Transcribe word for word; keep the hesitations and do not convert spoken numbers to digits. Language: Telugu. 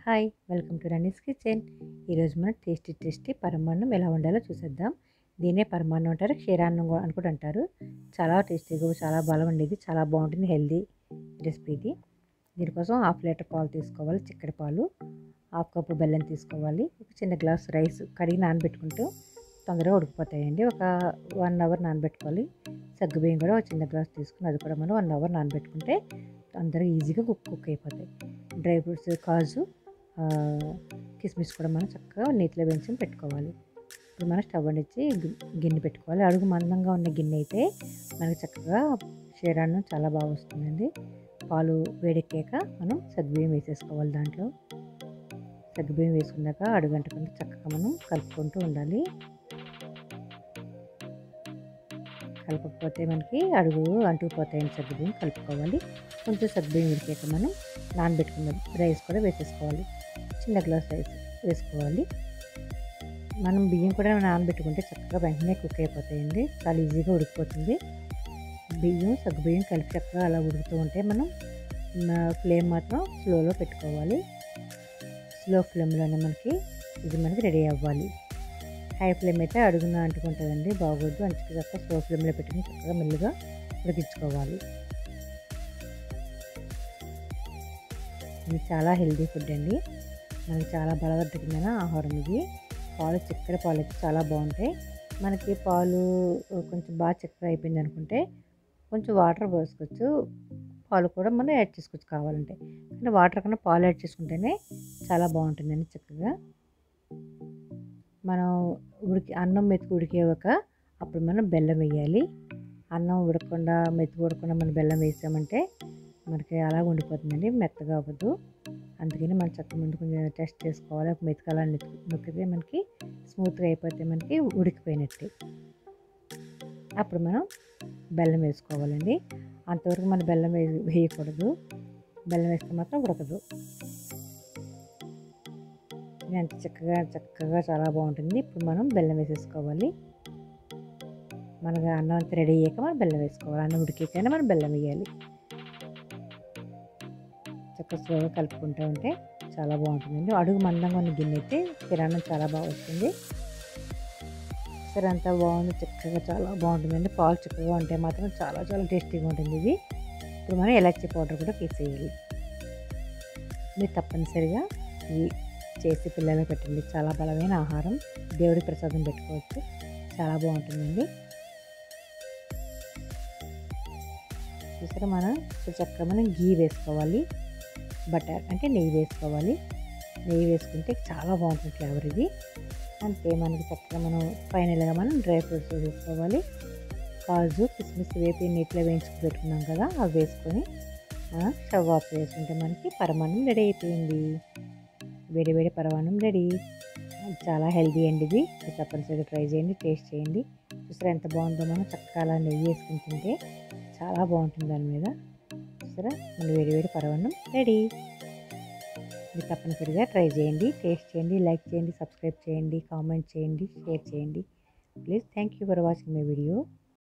Hi welcome to Runni's kitchen. ఈరోజు మనం టేస్టీ టేస్టీ పరమాన్నం ఎలా వండాలో చూసేద్దాం. దీనే పరమాన్నం అంటారు, క్షీరాన్నం కూడా అని కూడా అంటారు. చాలా టేస్టీగా చాలా బలం ఉండేది, చాలా బాగుంటుంది, హెల్దీ రెసిపీ ఇది. దీనికోసం హాఫ్ లీటర్ పాలు తీసుకోవాలి, చిక్కటి పాలు, హాఫ్ కప్పు బెల్లం తీసుకోవాలి, ఒక చిన్న గ్లాస్ రైస్ కడిగి నానబెట్టుకుంటూ తొందరగా ఉడికిపోతాయండి. ఒక వన్ అవర్ నానబెట్టుకోవాలి. సగ్గుబియ్యం కూడా ఒక చిన్న గ్లాస్ తీసుకుని అది కూడా మనం వన్ అవర్ నానబెట్టుకుంటే తొందరగా ఈజీగా కుక్ కుక్ అయిపోతాయి. డ్రై ఫ్రూట్స్, కాజు, కిస్మిస్ కూడా మనం చక్కగా నీటిలో వేయించుకొని పెట్టుకోవాలి. ఇప్పుడు మనం స్టవ్ అందించి గిన్నె పెట్టుకోవాలి. అడుగు మందంగా ఉన్న గిన్నె అయితే మనకి చక్కగా క్షీరాన్నం చాలా బాగా వస్తుందండి. పాలు వేడెక్కాక మనం సగ్గుబియ్యం వేసేసుకోవాలి. దాంట్లో సగ్గుబియ్యం వేసుకున్నాక అడుగంటకుండా చక్కగా మనం కలుపుకుంటూ ఉండాలి. కలపకపోతే మనకి అడుగు అంటుకుపోతాయని సగ్గుబియ్యం కలుపుకోవాలి. కొంచెం సగ్గుబియ్యం ఉడికాక మనం నానబెట్టుకున్న రైస్ కూడా వేసేసుకోవాలి. చిన్న గ్లాస్ రైస్ వేసుకోవాలి. మనం బియ్యం కూడా నానబెట్టుకుంటే చక్కగా వెంటనే కుక్ అయిపోతాయండి, చాలా ఈజీగా ఉడికిపోతుంది. బియ్యం సగ్గుబియ్యం కలిపి చక్కగా అలా ఉడుకుతూ ఉంటే మనం ఫ్లేమ్ మాత్రం స్లోలో పెట్టుకోవాలి. స్లో ఫ్లేమ్లోనే మనకి ఇది మనకి రెడీ అవ్వాలి. హై ఫ్లేమ్ అయితే అడుగున అంటుకుంటుందండి, బాగోద్దు. అందుకే చక్కగా స్లో ఫ్లేమ్లో పెట్టుకుని చక్కగా మెల్లిగా ఉడికించుకోవాలి. ఇది చాలా హెల్దీ ఫుడ్ అండి, మనకి చాలా బలవర్ధకమైన ఆహారం ఇది. పాలు చక్కెర పాలు అయితే చాలా బాగుంటాయి. మనకి పాలు కొంచెం బాగా చక్కెర అయిపోయింది అనుకుంటే కొంచెం వాటర్ పోసుకోవచ్చు. పాలు కూడా మనం యాడ్ చేసుకోవచ్చు కావాలంటే, కానీ వాటర్ కన్నా పాలు యాడ్ చేసుకుంటేనే చాలా బాగుంటుందండి. చక్కగా మనం ఉడికి అన్నం మెతుకు ఉడికేవాక అప్పుడు మనం బెల్లం వేయాలి. అన్నం ఉడకకుండా మెతుకు ఉడకకుండా మనం బెల్లం వేసామంటే మనకి అలా ఉండిపోతుందండి, మెత్తగా అవ్వదు. అందుకని మనం చక్కగా ముందు కొంచెం టెస్ట్ చేసుకోవాలి. ఒక మెతుకు అలా నొక్కితే మనకి స్మూత్గా అయిపోతే మనకి ఉడికిపోయినట్టు. అప్పుడు మనం బెల్లం వేసుకోవాలండి. అంతవరకు మనం బెల్లం వే వేయకూడదు బెల్లం వేస్తే మాత్రం ఉడకదు. ఎంత చక్కగా చక్కగా చాలా బాగుంటుంది. ఇప్పుడు మనం బెల్లం వేసేసుకోవాలి. మనకు అన్నం అంతా రెడీ అయ్యాక మనం బెల్లం వేసుకోవాలి. అన్నం ఉడికేకైనా మనం బెల్లం వేయాలి. చక్కగా స్లోగా కలుపుకుంటూ ఉంటే చాలా బాగుంటుందండి. అడుగు మందంగా ఉన్న గిన్నె అయితే కిరాణం చాలా బాగా వస్తుంది. సరే, అంతా బాగుంది, చక్కగా చాలా బాగుంటుందండి. పాలు చక్కగా ఉంటే మాత్రం చాలా చాలా టేస్టీగా ఉంటుంది ఇది. ఇప్పుడు మనం ఎలాచీ పౌడర్ కూడా వేసేయాలి. మీరు తప్పనిసరిగా ఇది చేసి పిల్లలకు పెట్టండి, చాలా బలమైన ఆహారం. దేవుడి ప్రసాదం పెట్టుకోవచ్చు, చాలా బాగుంటుందండి. చూసారా, మనం చక్కగా మనం గీ వేసుకోవాలి, బటర్ అంటే నెయ్యి వేసుకోవాలి. నెయ్యి వేసుకుంటే చాలా బాగుంటుంది ఫ్లేవర్ ఇది. అంతే, మనకి చక్కగా మనం ఫైనల్గా మనం డ్రై ఫ్రూట్స్ వేసుకోవాలి. కాజు, కిస్మిస్ వేపి నీటిలో వేయించుకు పెట్టుకున్నాం కదా, అవి వేసుకొని మనం స్టవ్ ఆఫ్ చేసుకుంటే మనకి పరమాన్నం రెడీ అయిపోయింది. వేడి వేడి పరమాన్నం రెడీ. చాలా హెల్దీ అండి ఇది, మీరు తప్పనిసరిగా ట్రై చేయండి, టేస్ట్ చేయండి. చూసారా ఎంత బాగుందో. మనం చక్కగా అలా నెయ్యి వేసుకుని తింటే చాలా బాగుంటుంది దాని మీద. చూసారా, మన వేడి వేడి పరమాన్నం రెడీ. మీరు తప్పనిసరిగా ట్రై చేయండి, టేస్ట్ చేయండి, లైక్ చేయండి, సబ్స్క్రైబ్ చేయండి, కామెంట్ చేయండి, షేర్ చేయండి. Please. Thank you for watching my video.